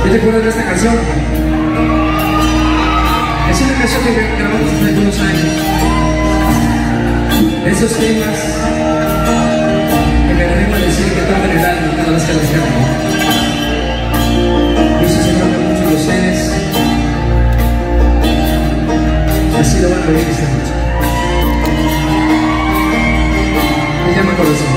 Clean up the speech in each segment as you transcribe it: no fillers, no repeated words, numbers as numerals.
¿Qué te acuerdas de esta canción? Es una canción que grabamos hace algunos años. De esos temas que me debo decir que tocan el alma cada vez que los canto. Dios se enoja mucho los seres. Así lo van a ver esta noche. Me llama corazón.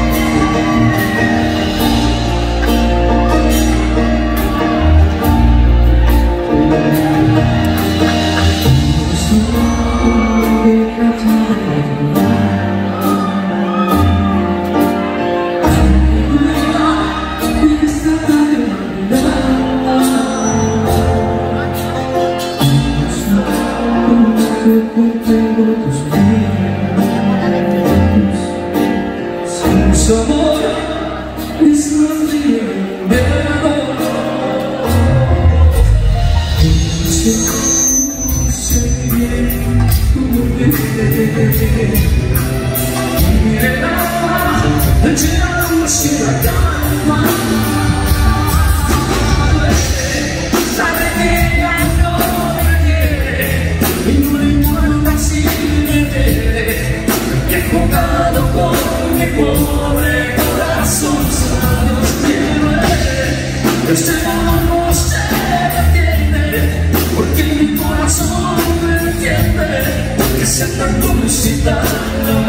Su amor es más bien de amor. No sé bien cómo verte. Mire la llamas y la calma. Sabe que ella no me quiere y no le importa si me quiere. Y ha jugado con mi pobre corazón, Dios quiere. Este amor no se detiene, porque mi corazón me entiende, que sea tan dulce y tan